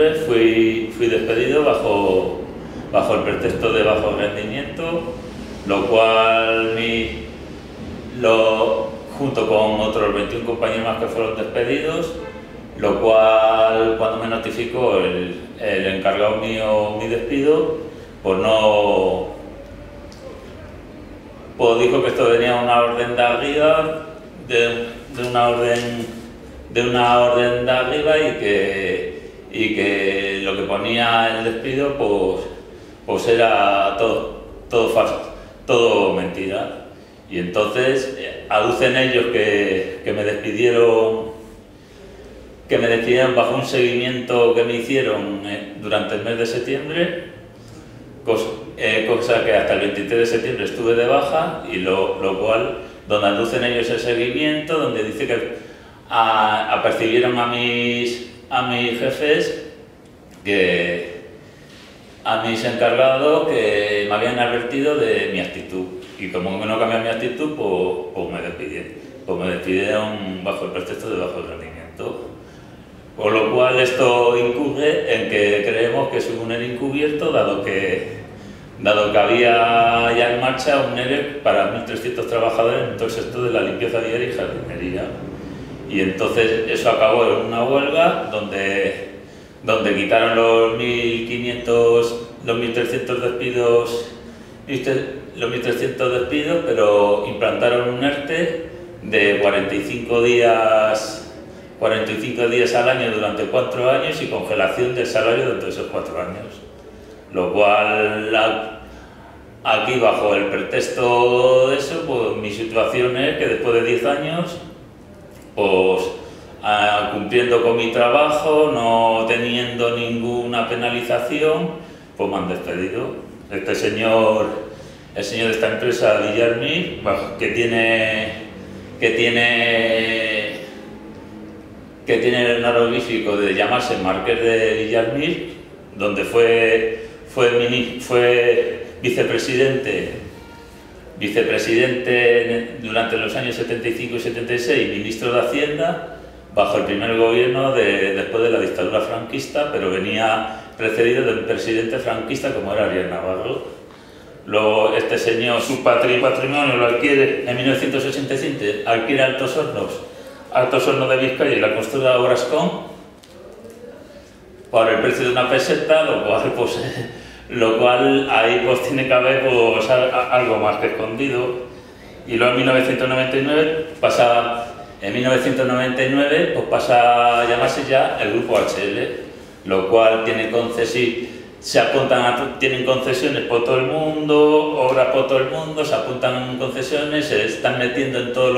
septiembre fui despedido bajo el pretexto de bajo rendimiento, lo cual junto con otros 21 compañeros más que fueron despedidos, lo cual cuando me notificó el encargado mío mi despido, pues dijo que esto venía una orden de arriba, de una orden de arriba y que lo que ponía el despido pues era todo falso, todo mentira. Y entonces aducen ellos que me despidieron bajo un seguimiento que me hicieron durante el mes de septiembre, cosa que hasta el 23 de septiembre estuve de baja, y lo cual, donde aducen ellos el seguimiento, donde dice que apercibieron a mis jefes, a mis encargados, que me habían advertido de mi actitud, y como no cambié mi actitud, pues me despidieron bajo el pretexto de bajo rendimiento. Por lo cual esto incurre en que creemos que es un ERE encubierto, dado que había ya en marcha un ERE para 1.300 trabajadores en todo el sector de la limpieza diaria y jardinería. Y entonces eso acabó en una huelga donde quitaron los 1.300 despidos, pero implantaron un ERTE de 45 días al año durante 4 años y congelación del salario durante esos 4 años. Lo cual, aquí bajo el pretexto de eso, pues mi situación es que después de 10 años, pues cumpliendo con mi trabajo, no teniendo ninguna penalización, pues me han despedido. El señor de esta empresa, Villarmir, que tiene el honorífico de llamarse Marqués de Villarmir, donde fue vicepresidente durante los años 75 y 76, ministro de Hacienda, bajo el primer gobierno después de la dictadura franquista, pero venía precedido del presidente franquista como era Ariel Navarro. Este señor, su patrimonio lo adquiere en 1985, adquiere Altos Hornos de Vizcaya y la constructora Obrascon por el precio de una peseta, lo cual ahí pues tiene que haber pues algo más que escondido. Y luego en 1999 pasa a llamarse ya el grupo OHL, lo cual tiene tienen concesiones por todo el mundo, obras por todo el mundo, se apuntan en concesiones, se están metiendo en todos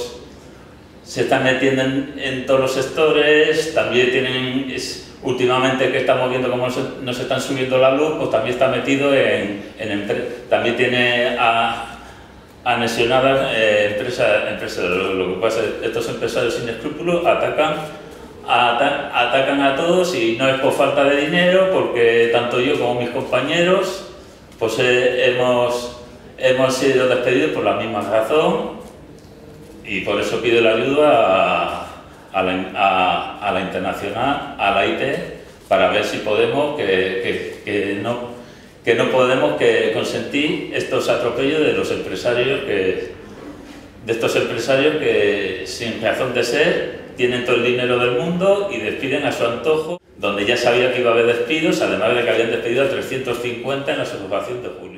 los sectores. También tienen, últimamente que estamos viendo cómo nos están subiendo la luz, pues también está metido también tiene anexionadas empresas. Lo que pasa es que estos empresarios sin escrúpulos atacan a todos, y no es por falta de dinero, porque tanto yo como mis compañeros pues hemos sido despedidos por la misma razón, y por eso pido la ayuda a la Internacional, a la IT, para ver si podemos que no podemos consentir estos atropellos de los empresarios que sin razón de ser tienen todo el dinero del mundo y despiden a su antojo, donde ya sabía que iba a haber despidos, además de que habían despedido a 350 en la observación de julio.